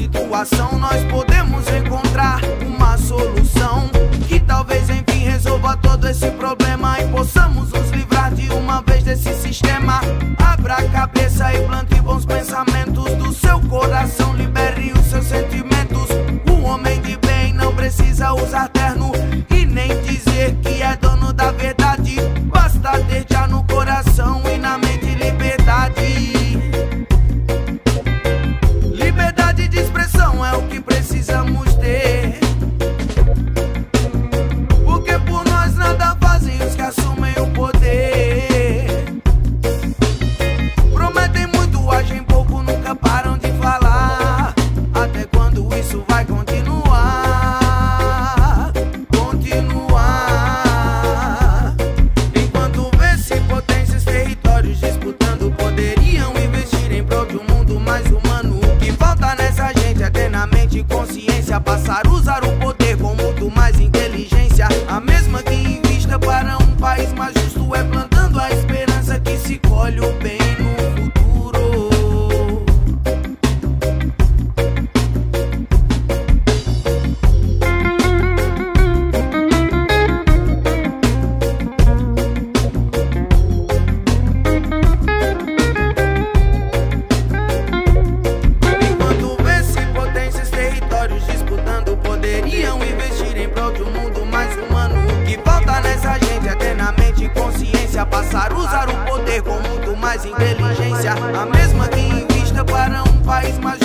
situação nós podemos encontrar uma solução que talvez enfim resolva todo esse problema e possamos nos livrar de uma vez desse sistema. Abra a cabeça e plante bons pensamentos do seu coração, libere os seus sentimentos. O homem de bem não precisa usar terno e nem dizer que é dono da verdade. Basta ter já no coração e na mente liberdade. Liberdade de expressão é o que precisamos ter, porque por nós nada fazem os que assumem o poder. Prometem muito, agem pouco, nunca param de falar. Até quando isso vai continuar? Continuar. Enquanto vê-se potências, territórios disputando, poderiam investir em prol de um mundo mais humano. O que falta nessa gente é ter na mente consciência, passar a usar o poder com muito mais inteligência. A mesma que invista para um país mais justo, é plantando a esperança que se colhe o bem no futuro. Enquanto vê-se potências, territórios disputando, poderiam investir em prol de um mundo mais humano. O que falta nessa gente é ter na mente consciência, passar a usar o poder com muito mais inteligência. A mesma que invista para um país mais